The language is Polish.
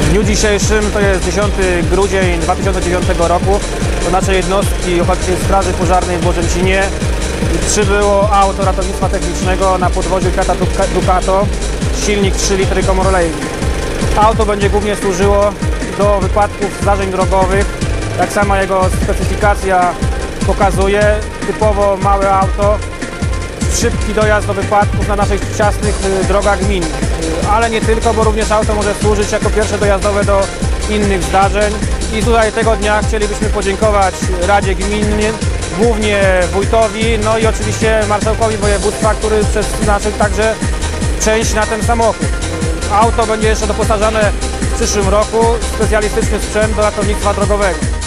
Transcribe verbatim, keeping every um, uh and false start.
W dniu dzisiejszym, to jest dziesiąty grudzień dwa tysiące dziewiątego roku, do naszej jednostki Ochotniczej Straży Pożarnej w Bożęcinie przybyło auto ratownictwa technicznego na podwoziu Fiata Ducato, silnik trzy litry komoroleju. Auto będzie głównie służyło do wypadków zdarzeń drogowych, tak samo jego specyfikacja pokazuje, typowo małe auto, szybki dojazd do wypadków na naszych ciasnych drogach gmin, ale nie tylko, bo również auto może służyć jako pierwsze dojazdowe do innych zdarzeń. I tutaj tego dnia chcielibyśmy podziękować Radzie Gminnej, głównie wójtowi, no i oczywiście marszałkowi województwa, który przeznaczył także część na ten samochód. Auto będzie jeszcze doposażane w przyszłym roku w specjalistyczny sprzęt do ratownictwa drogowego.